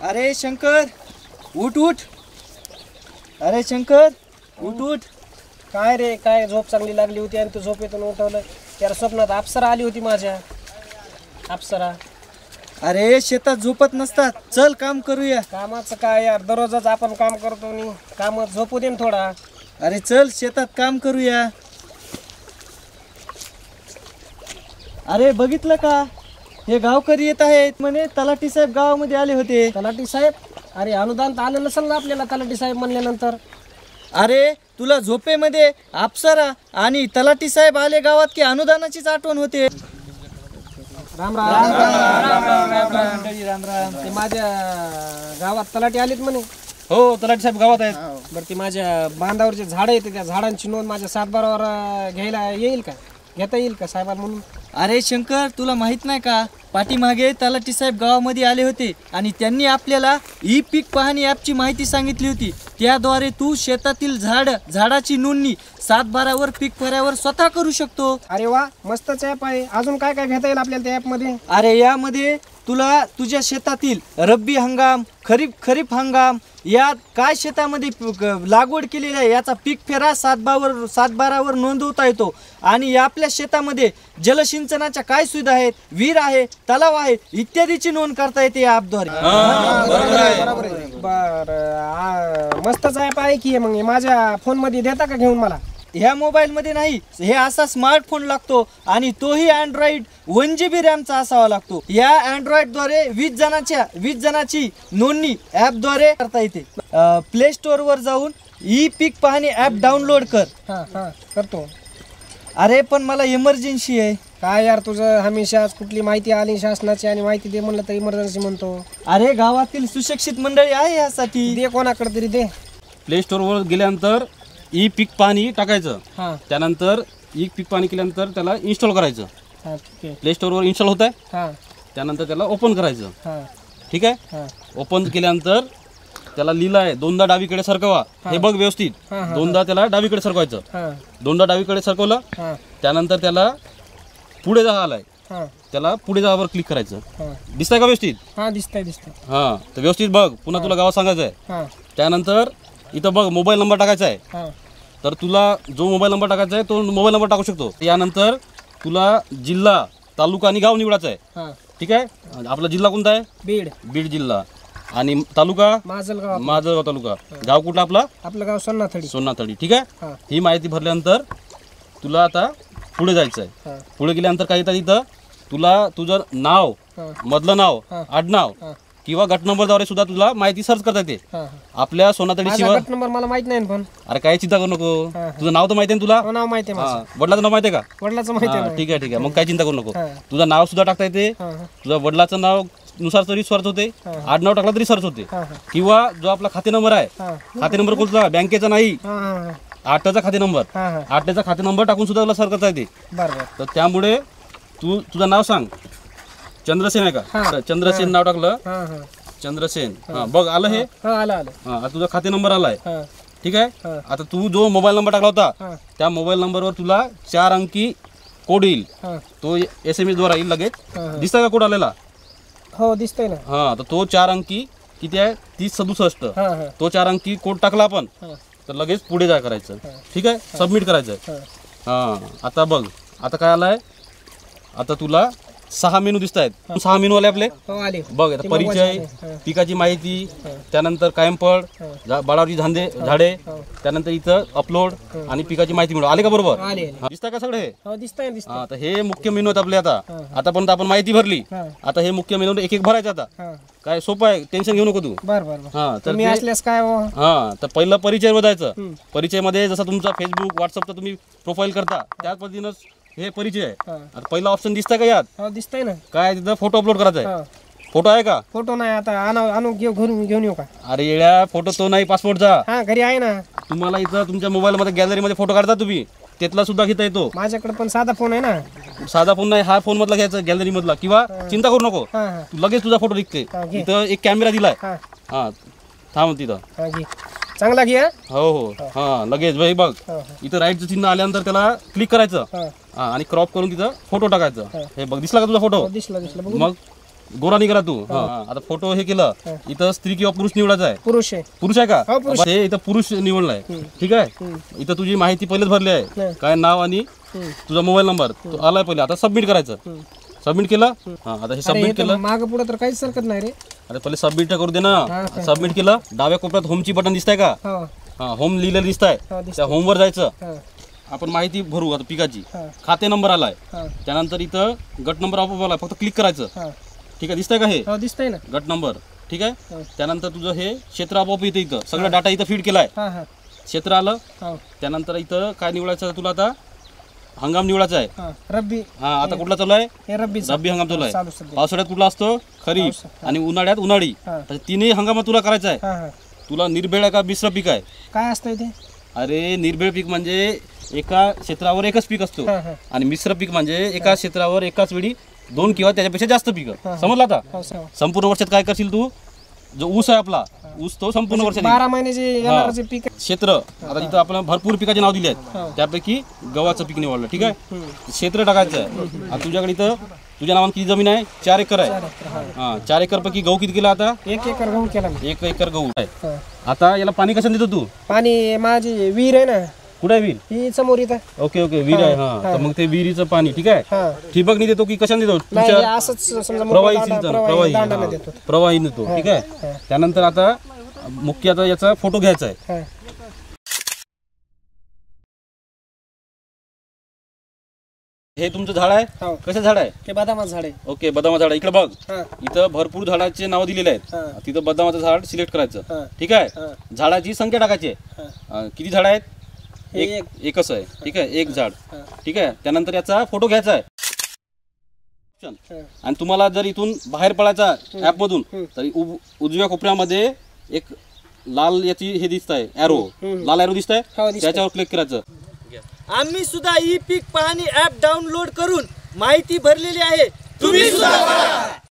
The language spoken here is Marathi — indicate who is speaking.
Speaker 1: अरे शंकर उठ उठ. अरे शंकर उठ उठ.
Speaker 2: काय रे काय झोप चांगली लागली होती आणि तू झोपेतून उठवलं. त्याला स्वप्नात अप्सरा आली होती माझ्या. अप्सरा.
Speaker 1: अरे शेतात झोपत नसतात. चल काम करूया.
Speaker 2: कामाचं काय यार, दररोजच आपण काम करतो नी कामात झोपू दे ना थोडा.
Speaker 1: अरे चल शेतात काम करूया. अरे बघितलं का, हे गावकरी येत आहेत म्हणे. तलाठी साहेब गावामध्ये आले होते.
Speaker 2: तलाठी साहेब? अरे अनुदान तर आलं नसेल ना आपल्याला तलाठी साहेब म्हणल्यानंतर.
Speaker 1: अरे तुला झोपेमध्ये अप्सरा आणि तलाठी साहेब आले गावात की अनुदानाचीच आठवण होते.
Speaker 2: राम राम. राम राम. ते माझ्या गावात तलाठी आलेत म्हणे.
Speaker 3: हो तलाठी साहेब गावात आहेत.
Speaker 2: बरं ते माझ्या बांधावरचे झाडं येते, त्या झाडांची नोंद माझ्या 7/12 घ्यायला येईल का, घेता येईल का साहेबांना म्हणून?
Speaker 1: अरे शंकर तुला माहित नाही का, पाठीमागे तलाठी साहेब गावामध्ये आले होते आणि त्यांनी आपल्याला ई पीक पाहणी ॲपची माहिती सांगितली होती. त्याद्वारे तू शेतातील झाडाची नोंदणी 7/12 पीक पर्यावर स्वतः करू शकतो.
Speaker 2: अरे वा, मस्तच ॲप आहे. अजून काय काय घेता येईल आपल्याला त्या ॲपमध्ये?
Speaker 1: अरे यामध्ये तुला तुझ्या शेतातील रब्बी हंगाम, खरीप हंगाम, या काय शेतामध्ये लागवड केलेली आहे याचा पीक फेरा 7/12 नोंदवता येतो. आणि आपल्या शेतामध्ये जलसिंचनाच्या काय सुविधा आहेत, विहीर आहे, तलाव आहे इत्यादीची नोंद करता येते या ॲपद्वारे.
Speaker 2: बरं, मस्तच ॲप आहे की. मग माझ्या फोनमध्ये देता का घेऊन मला?
Speaker 1: ह्या मोबाईलमध्ये नाही, हे असा स्मार्टफोन लागतो आणि तोही अँड्रॉइड 1GB रॅमचा असावा लागतो. या अँड्रॉइडद्वारे 20 जणांची नोंदणी ॲपद्वारे करता येते. प्ले स्टोअरवर जाऊन ई पीक पाहणी ॲप डाउनलोड कर.
Speaker 2: हां करतो.
Speaker 1: अरे पण मला इमर्जन्सी आहे.
Speaker 2: काय यार तुझं हमेशा कुठली माहिती आली शासनाची आणि माहिती दे म्हणलं तर इमर्जन्सी म्हणतो.
Speaker 1: अरे गावातील सुशिक्षित मंडळी आहे यासाठी.
Speaker 2: दे कोणाकडे तरी दे.
Speaker 3: प्ले स्टोअरवर गेल्यानंतर ई पीक पाणी टाकायचं.
Speaker 2: हां
Speaker 3: त्यानंतर ई पीक पाणी केल्यानंतर त्याला इन्स्टॉल करायचं.
Speaker 2: हां ठीक आहे.
Speaker 3: प्ले स्टोअरवर इन्स्टॉल होत आहे.
Speaker 2: हां
Speaker 3: त्यानंतर त्याला ओपन करायचं.
Speaker 2: हां
Speaker 3: ठीक आहे.
Speaker 2: हां
Speaker 3: ओपन केल्यानंतर त्याला लिहिलं आहे 2दा डावीकडे सरकवा. हे बघ व्यवस्थित. 2दा त्याला डावीकडे सरकवायचं.
Speaker 2: हां
Speaker 3: 2दा डावीकडे सरकवलं.
Speaker 2: हां
Speaker 3: त्यानंतर त्याला पुढे जा आलाय,
Speaker 2: हां
Speaker 3: त्याला पुढे जावर क्लिक करायचं.
Speaker 2: हां
Speaker 3: दिसतंय का व्यवस्थित?
Speaker 2: हां दिसतंय.
Speaker 3: हां तर व्यवस्थित बघ. पुन्हा तुला गावात सांगायचं आहे.
Speaker 2: हां
Speaker 3: त्यानंतर इथं बघ मोबाईल नंबर टाकायचा आहे.
Speaker 2: हां
Speaker 3: तर तुला जो मोबाईल नंबर टाकायचा आहे तो मोबाईल नंबर टाकू शकतो. यानंतर तुला जिल्हा, तालुका आणि गाव निवडायचं आहे.
Speaker 2: हां
Speaker 3: ठीक आहे. आपला जिल्हा कोणता आहे? बीड जिल्हा. आणि तालुका माझगाव तालुका. गाव कुठला आपला?
Speaker 2: आपलं गाव
Speaker 3: सोन्नाथडी. ठीक आहे.
Speaker 2: हां
Speaker 3: ही माहिती भरल्यानंतर तुला आता पुढे जायचं आहे.
Speaker 2: हां
Speaker 3: पुढे गेल्यानंतर काय येतं इथं तुला तुझं नाव,
Speaker 2: हां
Speaker 3: मधलं नाव, आडनाव
Speaker 2: हां
Speaker 3: किंवा गट नंबरद्वारे सुद्धा तुला माहिती सर्च करता येते.
Speaker 2: हां
Speaker 3: आपल्या सोनातडी
Speaker 2: माझा
Speaker 3: शिवाय.
Speaker 2: गट नंबर मला माहित नाही पण.
Speaker 3: अरे काय चिंता करू नको.
Speaker 2: हां.
Speaker 3: तुझं नाव तर माहिती आहे ना तुला?
Speaker 2: नाव माहिती आहे माझं.
Speaker 3: वडिलाचं नाव माहिती आहे का?
Speaker 2: वडिलाचं माहिती
Speaker 3: हां,
Speaker 2: आहे.
Speaker 3: ठीक आहे. मग काय चिंता करू नको.
Speaker 2: हां.
Speaker 3: तुझं नाव सुद्धा टाकता येते.
Speaker 2: हां
Speaker 3: तुझं वडिलाचं नाव नुसार तरी सर्च होते.
Speaker 2: हां.
Speaker 3: आडनाव टाकला तरी सर्च होते.
Speaker 2: हां
Speaker 3: किंवा जो आपला खाते नंबर आहे,
Speaker 2: हां
Speaker 3: खाते नंबर कोणता? बँकेचा नाही,
Speaker 2: हां हां
Speaker 3: 8चा खाते नंबर.
Speaker 2: हां हां
Speaker 3: 8चा खाते नंबर टाकून सुद्धा तुला सर्च करता येते.
Speaker 2: बरं
Speaker 3: तर त्यामुळे तुझं नाव सांग. चंद्रसेन आहे का?
Speaker 2: हां.
Speaker 3: तर चंद्रसेन नाव टाकलं.
Speaker 2: हां हां
Speaker 3: चंद्रसेन. हां बघ आलं हे.
Speaker 2: हां आलं.
Speaker 3: हां आता तुझा खाते नंबर आलाय.
Speaker 2: हां
Speaker 3: ठीक आहे.
Speaker 2: हां.
Speaker 3: आता तू जो मोबाईल नंबर टाकला होता
Speaker 2: हां
Speaker 3: त्या मोबाईल नंबरवर तुला 4 अंकी कोड येईल.
Speaker 2: हां
Speaker 3: तो SMS द्वारा येईल लगेच.
Speaker 2: हां.
Speaker 3: दिसतंय का कोड आलेला?
Speaker 2: हो दिसतंय ना.
Speaker 3: हां तर तो 4 अंकी किती आहे? 3067.
Speaker 2: हां हां
Speaker 3: तो 4 अंकी कोड टाकला आपण
Speaker 2: हां
Speaker 3: तर लगेच पुढे जा करायचं.
Speaker 2: हां.
Speaker 3: ठीक आहे. सबमिट करायचं.
Speaker 2: हां
Speaker 3: हां आता बघ आता काय आलाय. आता तुला 6 मेनू दिसत आहेत. 6 मेनू आले आपले.
Speaker 2: हो आले.
Speaker 3: बघ आता
Speaker 2: ते
Speaker 3: परिचय,
Speaker 2: मोबाईल आहे.
Speaker 3: पिकाची माहिती,
Speaker 2: हां.
Speaker 3: त्यानंतर कायमफळ, बाळावरची झाडे,
Speaker 2: हो.
Speaker 3: त्यानंतर इथं अपलोड आणि पिकाची माहिती मिळू. आले का बरोबर?
Speaker 2: आले.
Speaker 3: दिसतंय का सगळे?
Speaker 2: हो दिसतंय दिसतंय.
Speaker 3: हा तर हे मुख्य मेनू आहेत आपले. आता
Speaker 2: हां.
Speaker 3: आतापर्यंत आपण माहिती भरली.
Speaker 2: हां
Speaker 3: आता हे मुख्य मेनू एक एक भरायचं. आता
Speaker 2: हां
Speaker 3: काय सोपं आहे, टेन्शन घेऊ नको तू.
Speaker 2: बरं बरं.
Speaker 3: हा तर
Speaker 2: तुम्ही असल्यास काय हो?
Speaker 3: हा तर पहिलं परिचय बघायचं.
Speaker 2: हं.
Speaker 3: परिचयमध्ये जसा तुमचा फेसबुक, व्हॉट्सअपचा तुम्ही प्रोफाईल करता त्याच पद्धतीनंच हे परिचय आहे.
Speaker 2: हां
Speaker 3: आता पहिला ऑप्शन दिसतंय का यात?
Speaker 2: हो दिसतंय ना.
Speaker 3: काय तिथं फोटो अपलोड करायचा आहे.
Speaker 2: हां
Speaker 3: फोटो आहे का?
Speaker 2: फोटो नाही आता आणू घेऊन येऊ का?
Speaker 3: अरे येड्या, फोटो तो नाही पासपोर्टचा.
Speaker 2: हां घरी आहे ना.
Speaker 3: तुम्हाला इथं तुमच्या मोबाईलमध्ये गॅलरीमध्ये फोटो काढता तुम्ही, त्यातला सुद्धा घेता येतो.
Speaker 2: माझ्याकडे पण साधा फोन आहे ना.
Speaker 3: साधा फोन नाही, हा फोन मधला घ्यायचा गॅलरी मधला. किंवा चिंता करू नको,
Speaker 2: हां हां
Speaker 3: तू लगेच तुझा फोटो निघते.
Speaker 2: हां, घे.
Speaker 3: इथं एक कॅमेरा दिलाय.
Speaker 2: हां
Speaker 3: हा थांब तिथं.
Speaker 2: हां घे. चांगला घे.
Speaker 3: हो हो हा लगेच भाई बघ.
Speaker 2: हां
Speaker 3: इथं राईटचं चिन्ह आल्यानंतर त्याला क्लिक करायचं.
Speaker 2: हां
Speaker 3: हा आणि क्रॉप करून तिथं फोटो टाकायचं.
Speaker 2: हां.
Speaker 3: हे बघ दिसला का तुझा फोटो?
Speaker 2: हो दिसला बघू.
Speaker 3: मग गोरा निघाला तू आता फोटो हे केलं इथं स्त्री किंवा पुरुष निवडायचा आहे
Speaker 2: पुरुष आहे.
Speaker 3: पुरुष आहे का
Speaker 2: हो, पुरुष.
Speaker 3: हे इथं पुरुष निवडलाय ठीक आहे इथं तुझी माहिती पहिलेच भरली आहे काय नाव आणि तुझा मोबाईल नंबर तो आलाय पहिले आता सबमिट करायचं सबमिट केलं आता हे सबमिट केलं
Speaker 2: माग पुढे तर काहीच सरकत नाही रे.
Speaker 3: अरे पहिले सबमिट करू दे ना सबमिट केलं डाव्या कोपऱ्यात होमची बटन दिसतंय का होम लिहिलेलं दिसतंय त्या होमवर जायचं आपण माहिती भरू आता पिकाची खाते नंबर आलाय त्यानंतर इथं गट नंबर आपोआप आलाय फक्त क्लिक करायचं ठीक आहे दिसतंय का हे
Speaker 2: दिसतंय ना
Speaker 3: गट नंबर ठीक आहे त्यानंतर तुझं हे क्षेत्र आपोआप इथं इथं सगळं डाटा इथं फीड केलाय क्षेत्र आलं त्यानंतर इथं काय निवडायचं तुला आता हंगाम निवडायचा आहे
Speaker 2: रब्बी.
Speaker 3: आता कुठला चालू आहे
Speaker 2: हे रब्बी
Speaker 3: रब्बी हंगाम चालू
Speaker 2: चालू
Speaker 3: आहे
Speaker 2: सध्या.
Speaker 3: पावसाळ्यात कुठला असतो खरीप आणि उन्हाळ्यात उन्हाळी तर तिन्ही हंगामात तुला करायचं आहे तुला निर्भेळ आहे का मिश्र पीक आहे
Speaker 2: काय असतं इथे?
Speaker 3: अरे निर्भेळ पीक म्हणजे एका क्षेत्रावर एकच पीक असतो आणि मिश्र पीक म्हणजे एका क्षेत्रावर एकाच वेळी 2 किंवा त्याच्यापेक्षा जास्त पीक समजलं आता संपूर्ण वर्षात काय करशील तू जो ऊस आहे आपला ऊस तो संपूर्ण वर्षात
Speaker 2: 12 महिन्याचे येणारं जे पीक आहे.
Speaker 3: क्षेत्र आता इथं आपण भरपूर पिकाचे नाव दिले आहेत त्यापैकी गव्हाचं पीक निवडलं ठीक आहे क्षेत्र टाकायचं आहे आता तुझ्याकडे इथं तुझ्या नावाने किती जमीन आहे 4 एकर आहे 4 एकर पैकी गहू किती केला आता
Speaker 2: 1 एकर गहू केला मी.
Speaker 3: 1 एकर गहू आहे आता याला पाणी कशाने देतो तू
Speaker 2: पाणी माझी विहीर आहे ना
Speaker 3: कुठे आहे विहीर
Speaker 2: ही समोर इथं.
Speaker 3: ओके ओके विहीर आहे तर मग ते विहिरीचं पाणी ठीक आहे ठिबक नाही देतो की कशाने देतो
Speaker 2: नाही
Speaker 3: तुमच्या
Speaker 2: हे असंच समजा
Speaker 3: प्रवाही
Speaker 2: मोठं
Speaker 3: सिंचन
Speaker 2: दांडा-
Speaker 3: प्रवाही
Speaker 2: दांडाने देतो.
Speaker 3: प्रवाही देतो ठीक आहे त्यानंतर आता मुख्य आता याचा फोटो घ्यायचा आहे हे तुमचं झाड आहे कसं झाड आहे
Speaker 2: हे बदामाचं झाड आहे.
Speaker 3: ओके बदामाचं झाड आहे. इकडे बघ
Speaker 2: हा.
Speaker 3: इथं भरपूर झाडाचे नाव दिलेले आहेत तिथं बदामाचं झाड सिलेक्ट करायचं ठीक आहे झाडाची संख्या टाकायची आहे किती झाड आहेत एकच आहे ठीक आहे एक झाड ठीक आहे त्यानंतर याचा फोटो घ्यायचा आहे आणि तुम्हाला जर इथून बाहेर पडायचा ऍप मधून तर उजव्या कोपऱ्यामध्ये एक लाल याची हे दिसत आहे ॲरो लाल ॲरो दिसत आहे त्याच्यावर क्लिक करायचं
Speaker 1: आम्ही सुद्धा ई पीक पाहणी ऍप डाउनलोड करून माहिती भरलेली आहे तुम्ही सुद्धा भरा.